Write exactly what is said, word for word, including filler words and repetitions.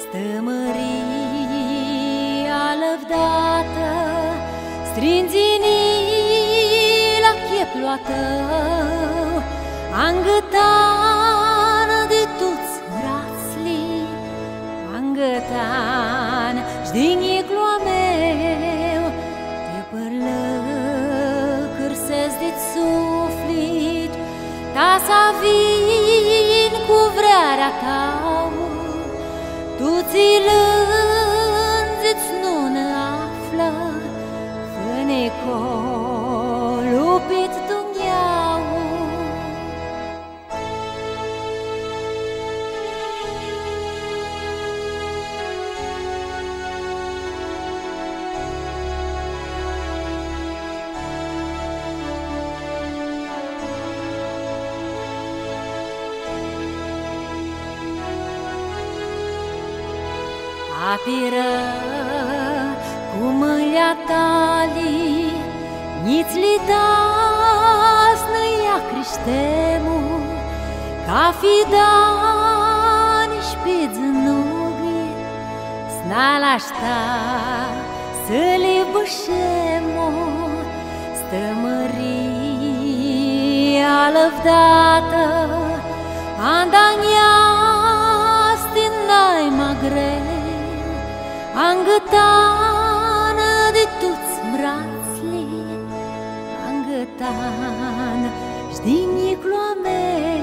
Stămăria lăvdată, strinzini la cheploa tău, angătan de toți brațli, angătan și-din igloa meu, te părlăcări se-ți suflit, ta să vin cu vrearea ta. Tu ți lânzi-ți nu ne află, fâneco lupit Dumnezeu. Apiră cu mâia tali, niți-li tasnă ia criștemu, ca fidani șpidznugi, snalașta să-li bășemo, stămăria lăvdată, andaniasti n-ai mă greu, angătană de toți brațli, angătană și-din igloa mea.